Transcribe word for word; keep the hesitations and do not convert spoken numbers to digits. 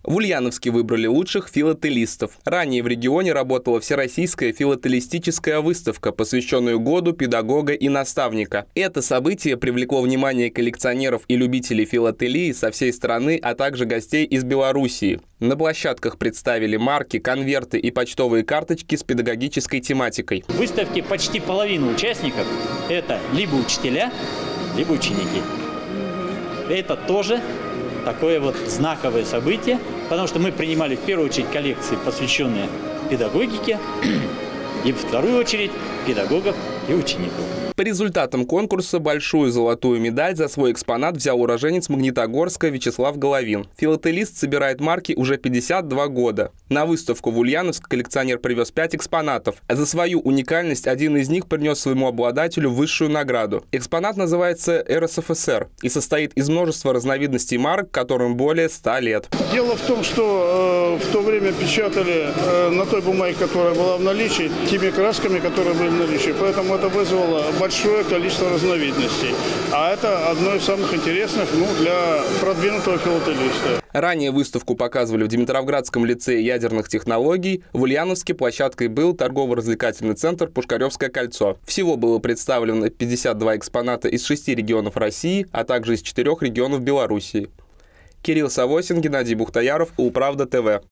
В Ульяновске выбрали лучших филателистов. Ранее в регионе работала всероссийская филателистическая выставка, посвященная году педагога и наставника. Это событие привлекло внимание коллекционеров и любителей филателии со всей страны, а также гостей из Белоруссии. На площадках представили марки, конверты и почтовые карточки с педагогической тематикой. В выставке почти половина участников – это либо учителя, либо ученики. Это тоже такое вот знаковое событие, потому что мы принимали в первую очередь коллекции, посвященные педагогике, и в вторую очередь педагогов и учеников. По результатам конкурса большую золотую медаль за свой экспонат взял уроженец Магнитогорска Вячеслав Головин. Филателист собирает марки уже пятьдесят два года. На выставку в Ульяновск коллекционер привез пять экспонатов. За свою уникальность один из них принес своему обладателю высшую награду. Экспонат называется эр эс эф эс эр и состоит из множества разновидностей марок, которым более ста лет. Дело в том, что э, в то время печатали э, на той бумаге, которая была в наличии, теми красками, которые были в наличии. Поэтому это вызвало большое количество разновидностей. А это одно из самых интересных, ну, для продвинутого филателиста. Ранее выставку показывали в Димитровградском лицее ядерных технологий. В Ульяновске площадкой был торгово-развлекательный центр «Пушкаревское кольцо». Всего было представлено пятьдесят два экспоната из шести регионов России, а также из четырех регионов Белоруссии. Кирилл Савосин, Геннадий Бухтаяров, Улправда ТВ.